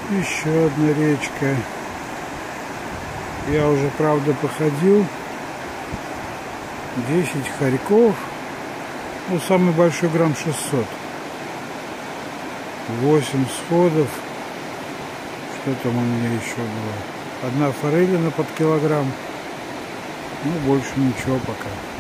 Еще одна речка. Я уже, правда, походил. 10 хорьков. Ну, самый большой грамм 600. 8 сходов. Что там у меня еще было? Одна форелина под килограмм. Ну, больше ничего пока.